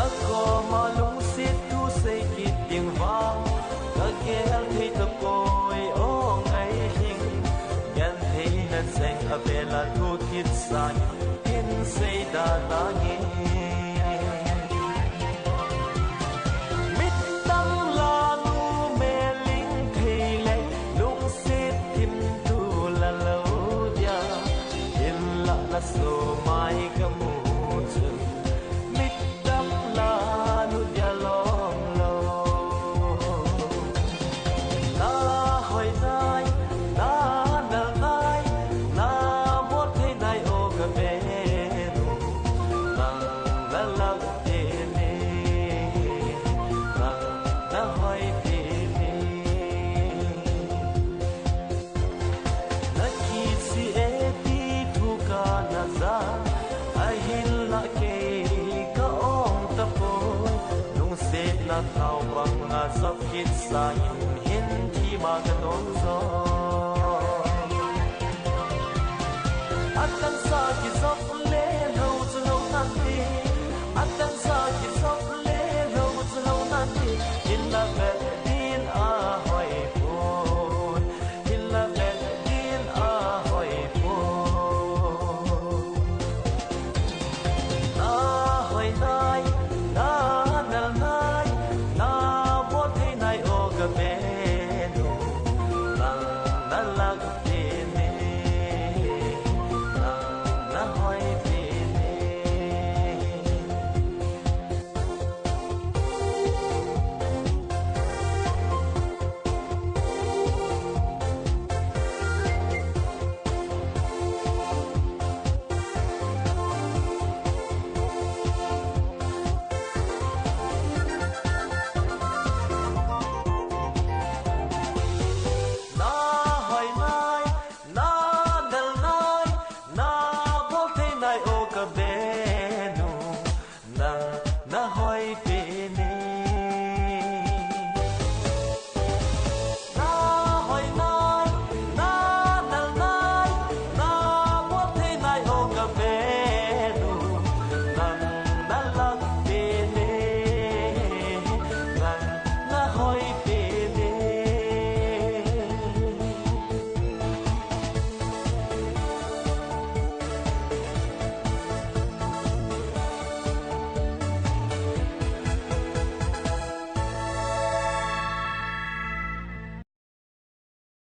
có mà lung xiết thu xây kịp tiếng vang các ghé thấy tập côi ong ấy hình nhận thấy nên xanh ở bên là thu thiết sai hin xây đã ta nghe mít tâm là nu mê linh thầy lệ lung xiết tim tu là lâu dia hin là số mai cầm na thao bằng sắp kít sa hin hin khi mà cái đón gió